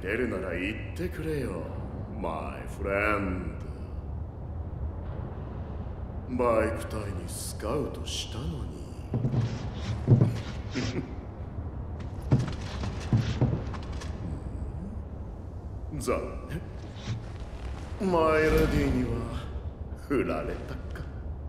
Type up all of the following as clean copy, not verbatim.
出るなら言ってくれよ、マイフレンド。バイク隊にスカウトしたのに。残念。マイラディには振られたか。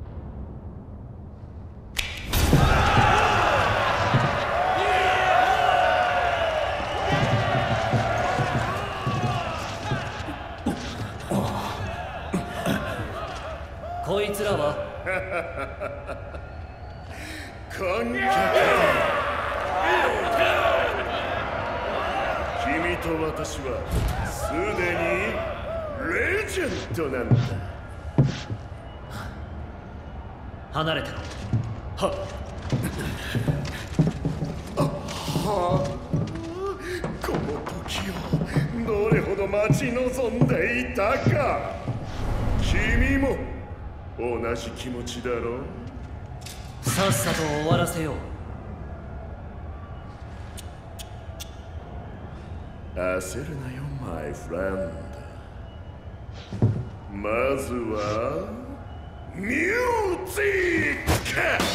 こいつらは観客。君と私はすでにレジェンドなんだ。 離れてろ。 この時をどれほど待ち望んでいたか。君も同じ気持ちだろう。 さっさと終わらせよう。 焦るなよ、マイフレンド。まずはミュージック。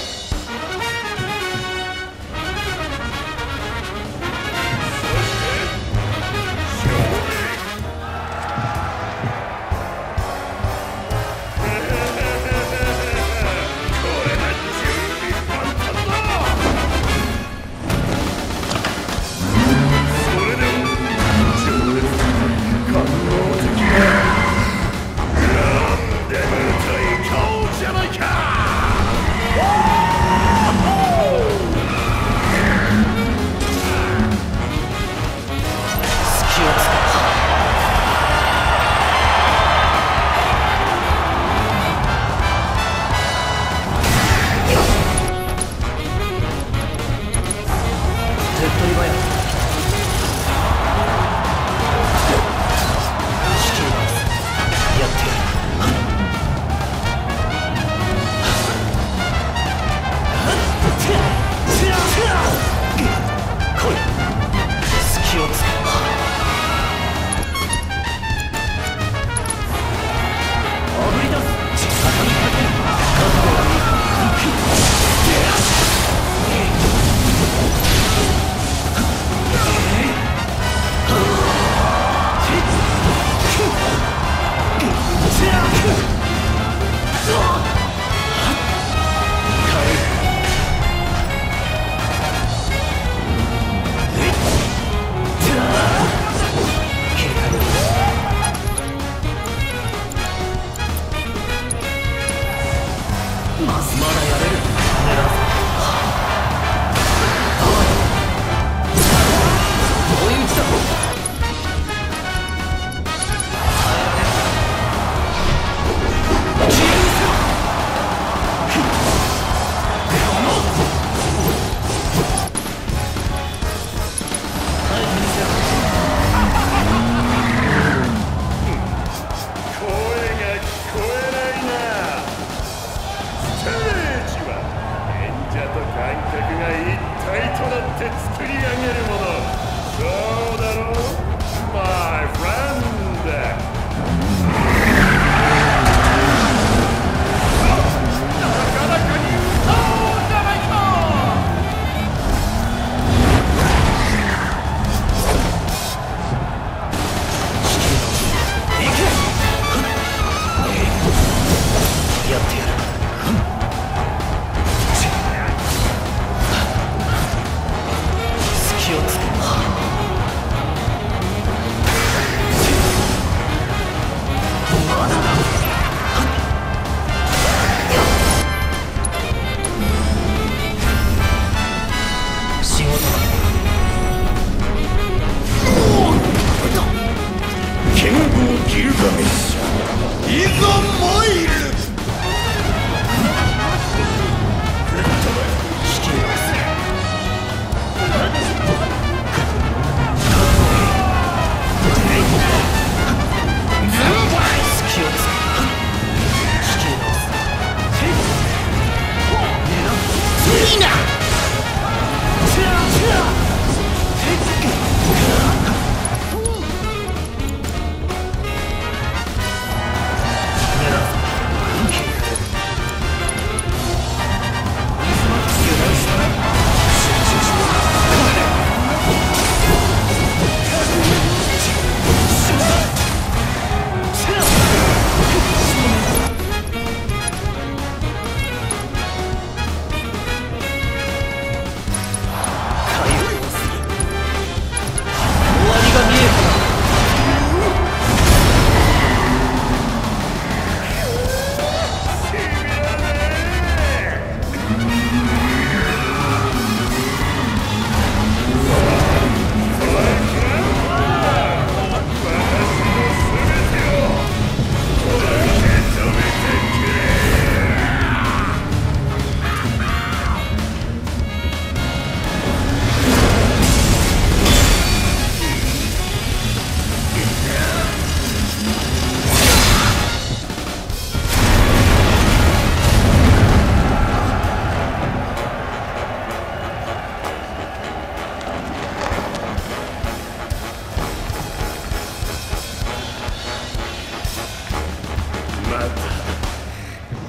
声が聞こえないな。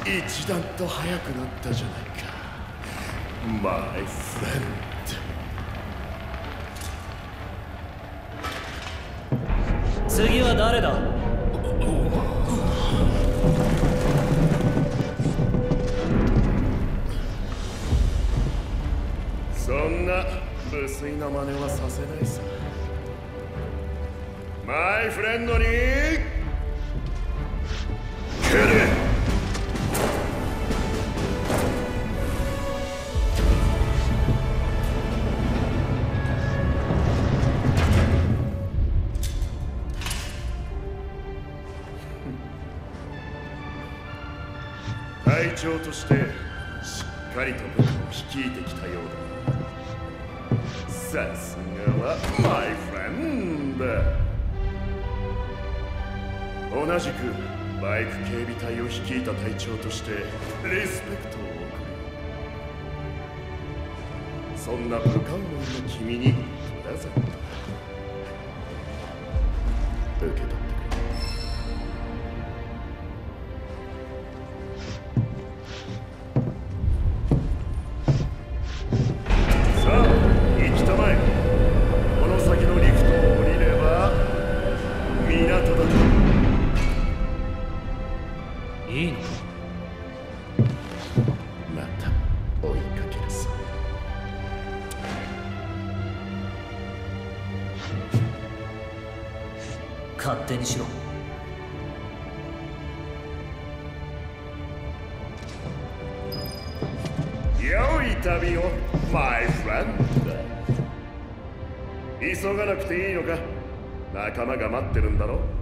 一段と速くなったじゃないか My friend。 次は誰だ？ そんな無粋な真似はさせないさ。マイフレンドに蹴れ。隊長としてしっかりと部下を率いてきたようだ。さすがはマイフレンド。同じくバイク警備隊を率いた隊長としてリスペクトを送る。そんな部下思いの君にプレゼント。受け取ってくれ。 いいのか？ また追いかけるさ。 勝手にしろ。 良い旅をマイフレンド。急がなくていいのか？仲間が待ってるんだろ。